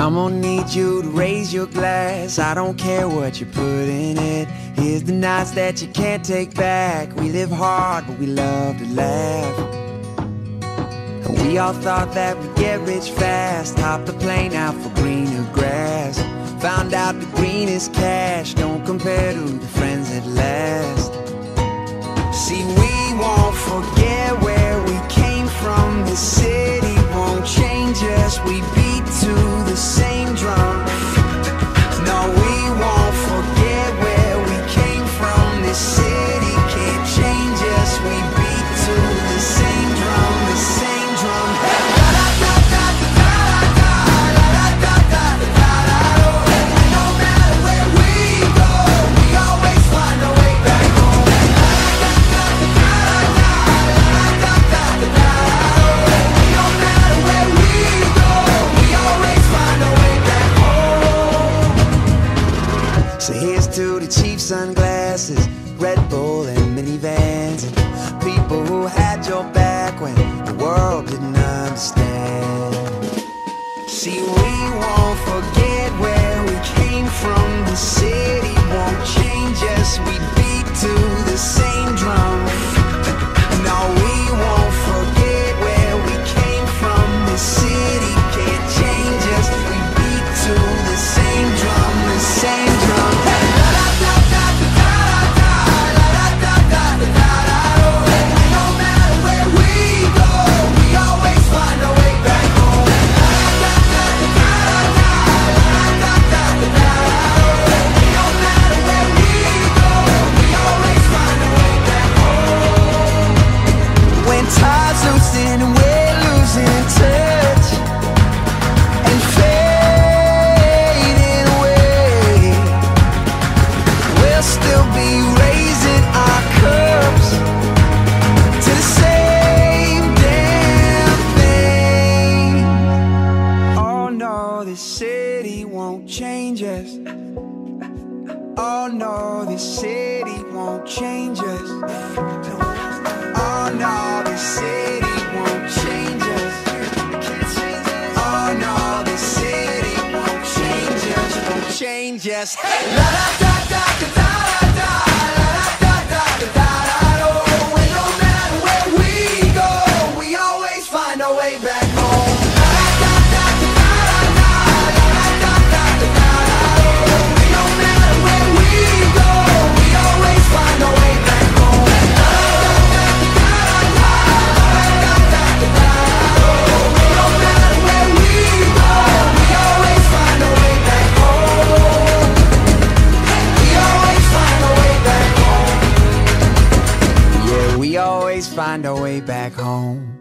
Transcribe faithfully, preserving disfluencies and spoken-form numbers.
I'm gonna need you to raise your glass. I don't care what you put in it. Here's the nights that you can't take back. We live hard, but we love to laugh. And we all thought that we'd get rich fast. Hopped the plane out for greener grass. Found out the greenest cash don't compare to the friends that last. See, we won't forget where we came from. The city won't change us. We beat to the same drum. No, we won't forget where we came from. This city can't change us. We beat to the same drum, the same drum. No matter where we go, we always find a way back home. No matter where we go, we always find a way back home. So here's to the cheap sunglasses, Red Bull and minivans, and people who had your back when the world didn't understand. See, we won't forget where we came from. The city won't change us. We beat to the same drum. No, we won't forget where we came from. The city can't change us. We beat to the same drum, the same drum. No matter where we go, we always find a way back home. No matter where we go, we always find a way back home. When tide's loosening and we're losing touch and fading away, we'll still be raising our cups to the same damn thing. Oh no, this city won't change us. Oh no, this city won't change us. Oh no, this city won't change us. Oh no, this city won't change us. Won't change us. Hey! La da da da da da da, la da da da da da. Oh, and no matter where we go, we always find our way back home. La da da da da da, la da da da da. Oh, no matter where we go, we always find our way back home. La da da da da da, la da da da da. Oh, no matter where we go, we always find our way back home. We always find our way back home. Yeah, we always find our way back home.